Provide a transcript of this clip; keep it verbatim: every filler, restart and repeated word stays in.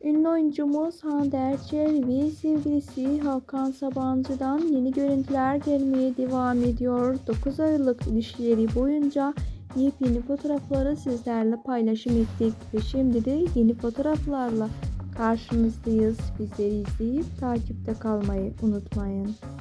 Ünlü oyuncumuz Hande Erçel ve sevgilisi Hakan Sabancı'dan yeni görüntüler gelmeye devam ediyor. dokuz aylık ilişkileri boyunca yepyeni fotoğrafları sizlerle paylaşım ettik ve şimdi de yeni fotoğraflarla karşınızdayız. Bizleri izleyip takipte kalmayı unutmayın.